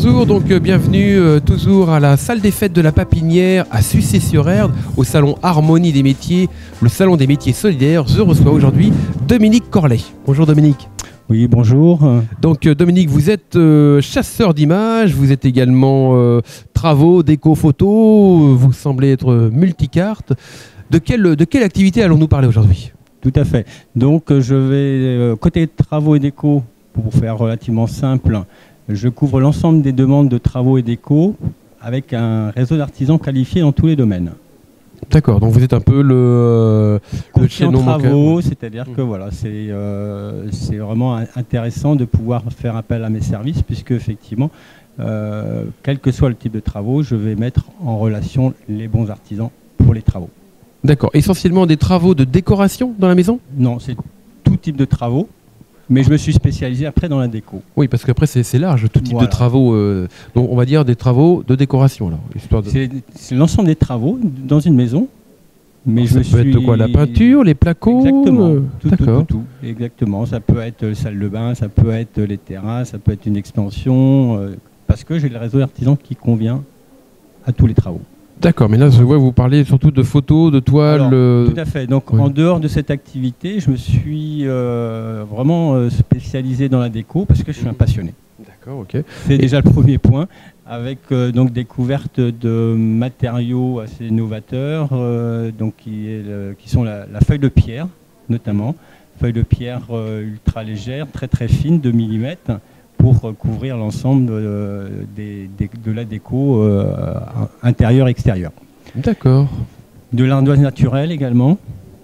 Bonjour, donc bienvenue toujours à la salle des fêtes de la Papinière à Sucé-sur-Erdre, au salon Harmonie des métiers, le salon des métiers solidaires. Je reçois aujourd'hui Dominique Corlet. Bonjour Dominique. Oui, bonjour. Donc Dominique, vous êtes chasseur d'images, vous êtes également travaux, déco, photo, vous semblez être multicarte. De quelle activité allons-nous parler aujourd'hui? Tout à fait. Donc je vais, côté travaux et déco, pour faire relativement simple, je couvre l'ensemble des demandes de travaux et déco avec un réseau d'artisans qualifiés dans tous les domaines. D'accord, donc vous êtes un peu le chaînon travaux, c'est-à-dire que voilà, c'est vraiment intéressant de pouvoir faire appel à mes services, puisque effectivement, quel que soit le type de travaux, je vais mettre en relation les bons artisans pour les travaux. D'accord, essentiellement des travaux de décoration dans la maison? Non, c'est tout type de travaux. Mais je me suis spécialisé après dans la déco. Oui, parce qu'après c'est large, tout type de travaux. Donc on va dire des travaux de décoration. C'est l'ensemble des travaux dans une maison. Mais ça peut être quoi? La peinture, les placos? Exactement. Tout. Exactement. Ça peut être salle de bain, ça peut être les terrasses, ça peut être une extension. Parce que j'ai le réseau d'artisans qui convient à tous les travaux. D'accord, mais là je vois vous parlez surtout de photos, de toiles. Alors, tout à fait. Donc en dehors de cette activité, je me suis vraiment spécialisé dans la déco parce que je suis un passionné. D'accord, ok. C'est déjà le premier point, avec donc découverte de matériaux assez novateurs, donc qui sont la feuille de pierre notamment, feuille de pierre ultra légère, très fine, 2 mm. pour couvrir l'ensemble de la déco intérieure et extérieure. D'accord. De l'ardoise naturelle également.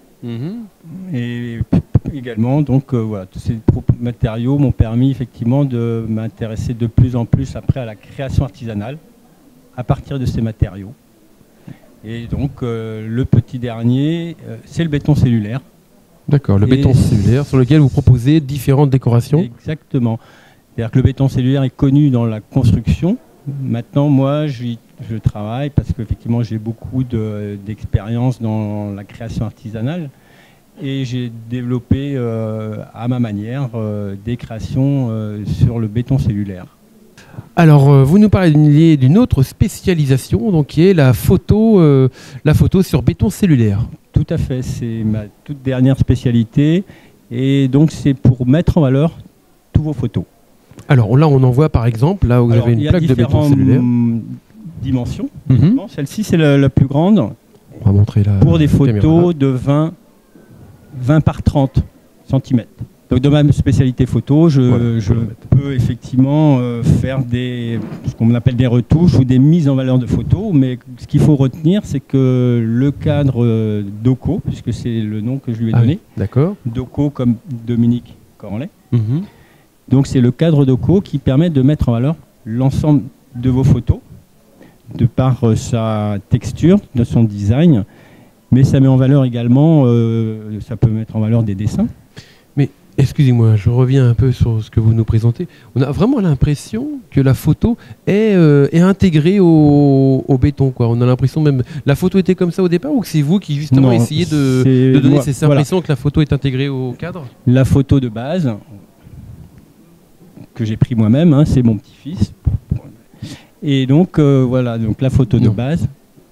Et également, donc voilà, tous ces matériaux m'ont permis effectivement de m'intéresser de plus en plus après à la création artisanale à partir de ces matériaux. Et donc le petit dernier, c'est le béton cellulaire. D'accord, le béton cellulaire sur lequel vous proposez différentes décorations. Exactement. C'est-à-dire que le béton cellulaire est connu dans la construction. Maintenant, moi, je travaille parce qu'effectivement, j'ai beaucoup d'expérience dans la création artisanale et j'ai développé à ma manière des créations sur le béton cellulaire. Alors, vous nous parlez d'une autre spécialisation, donc qui est la photo sur béton cellulaire. Tout à fait, c'est ma toute dernière spécialité et donc c'est pour mettre en valeur tous vos photos. Alors là, on en voit par exemple, là où vous avez une plaque de béton cellulaire. Dimensions. Celle-ci, c'est la plus grande. On va montrer là. Pour des photos de 20 par 30 cm. Donc, de ma spécialité photo, je peux effectivement faire ce qu'on appelle des retouches ou des mises en valeur de photos. Mais ce qu'il faut retenir, c'est que le cadre DOCO, puisque c'est le nom que je lui ai donné. D'accord. DOCO comme Dominique Corlet. Donc c'est le cadre DOCO qui permet de mettre en valeur l'ensemble de vos photos, de par sa texture, de son design, mais ça met en valeur également, ça peut mettre en valeur des dessins. Mais excusez-moi, je reviens un peu sur ce que vous nous présentez. On a vraiment l'impression que la photo est intégrée au béton, quoi. On a l'impression même... La photo était comme ça au départ ou que c'est vous qui justement essayez de donner cette impression que la photo est intégrée au cadre? La photo de base... que j'ai pris moi-même, c'est mon petit-fils. Et donc voilà, donc la photo de base.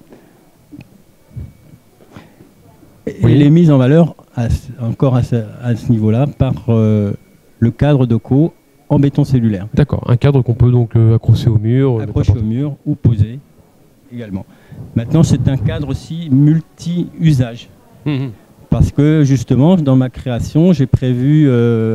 Elle est mise en valeur encore à ce niveau-là par le cadre DOCO en béton cellulaire. D'accord, un cadre qu'on peut donc accrocher au mur. Accrocher au mur ou poser également. Maintenant, c'est un cadre aussi multi-usage. Parce que justement, dans ma création, j'ai prévu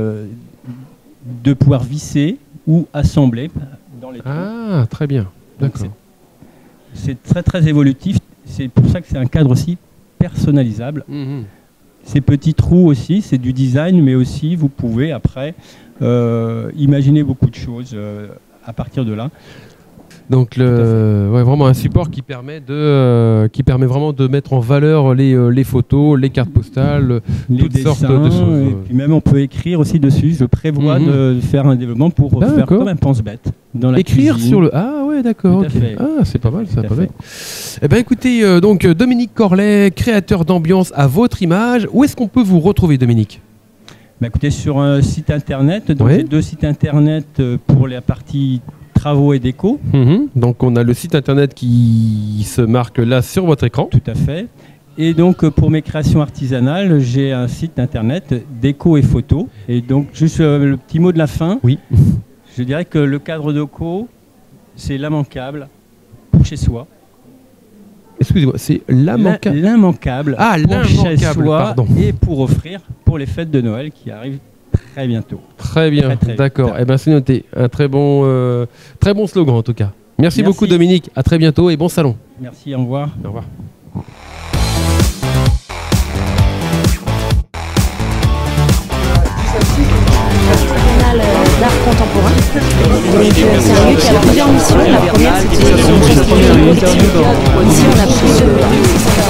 de pouvoir visser ou assembler dans les trous. Ah, très bien. D'accord. C'est très évolutif. C'est pour ça que c'est un cadre aussi personnalisable. Ces petits trous aussi, c'est du design, mais aussi vous pouvez après imaginer beaucoup de choses à partir de là. Donc vraiment un support qui permet vraiment de mettre en valeur les photos, les cartes postales, toutes sortes de choses. Et puis même on peut écrire aussi dessus. Je prévois de faire un développement pour faire comme un pense-bête dans la cuisine. Sur le... Ah ouais, d'accord. Okay. Ah, c'est pas mal, ça. Pas bête. Eh ben écoutez, donc Dominique Corlet, créateur d'ambiance à votre image. Où est-ce qu'on peut vous retrouver, Dominique? Écoutez, sur un site internet. Donc j'ai 2 sites internet pour la partie travaux et déco. Donc on a le site internet qui se marque là sur votre écran. Tout à fait. Et donc pour mes créations artisanales, j'ai un site internet déco et photo. Et donc juste le petit mot de la fin. Oui. Je dirais que le cadre déco, c'est l'immanquable pour chez soi. Excusez-moi, c'est l'immanquable. L'immanquable pour chez soi, pardon. Et pour offrir pour les fêtes de Noël qui arrivent très bientôt. Très bien, d'accord. Eh ben c'est noté. Un très bon slogan en tout cas. Merci beaucoup Dominique. À très bientôt et bon salon. Merci, au revoir. Au revoir. D'art contemporain. Donc c'est un lieu qui a plusieurs missions. La première, c'est une gestion de collective. Ici, on a plus de